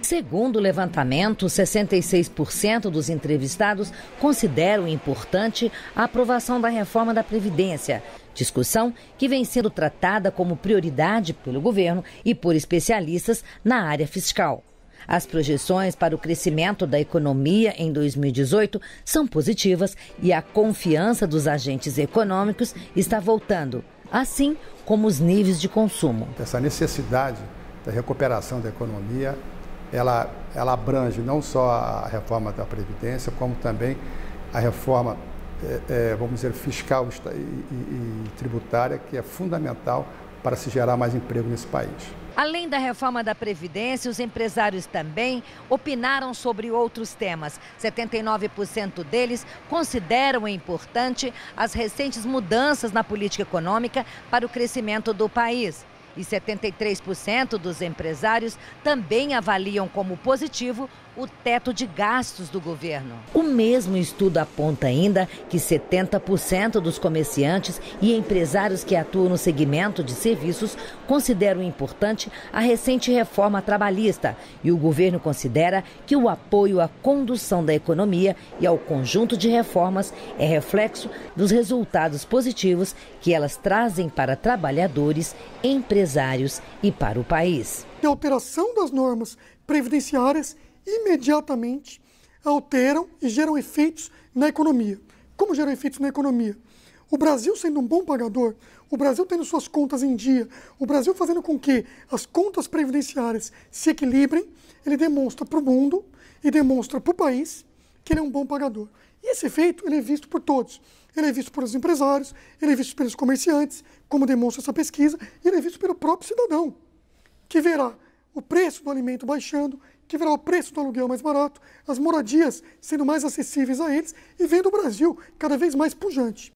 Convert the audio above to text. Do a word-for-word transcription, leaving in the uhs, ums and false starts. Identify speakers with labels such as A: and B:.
A: Segundo o levantamento, sessenta e seis por cento dos entrevistados consideram importante a aprovação da reforma da Previdência, discussão que vem sendo tratada como prioridade pelo governo e por especialistas na área fiscal. As projeções para o crescimento da economia em dois mil e dezoito são positivas e a confiança dos agentes econômicos está voltando, assim como os níveis de consumo.
B: Essa necessidade da recuperação da economia, ela, ela abrange não só a reforma da Previdência, como também a reforma, é, é, vamos dizer, fiscal e, e, e tributária, que é fundamental para se gerar mais emprego nesse país.
A: Além da reforma da Previdência, os empresários também opinaram sobre outros temas. setenta e nove por cento deles consideram importante as recentes mudanças na política econômica para o crescimento do país. E setenta e três por cento dos empresários também avaliam como positivo o teto de gastos do governo. O mesmo estudo aponta ainda que setenta por cento dos comerciantes e empresários que atuam no segmento de serviços consideram importante a recente reforma trabalhista e o governo considera que o apoio à condução da economia e ao conjunto de reformas é reflexo dos resultados positivos que elas trazem para trabalhadores, empresários e para o país.
C: A alteração das normas previdenciárias imediatamente alteram e geram efeitos na economia. Como geram efeitos na economia? O Brasil sendo um bom pagador, o Brasil tendo suas contas em dia, o Brasil fazendo com que as contas previdenciárias se equilibrem, ele demonstra para o mundo e demonstra para o país que ele é um bom pagador. E esse efeito ele é visto por todos. Ele é visto pelos empresários, ele é visto pelos comerciantes, como demonstra essa pesquisa, e ele é visto pelo próprio cidadão, que verá o preço do alimento baixando, que verá o preço do aluguel mais barato, as moradias sendo mais acessíveis a eles e vendo o Brasil cada vez mais pujante.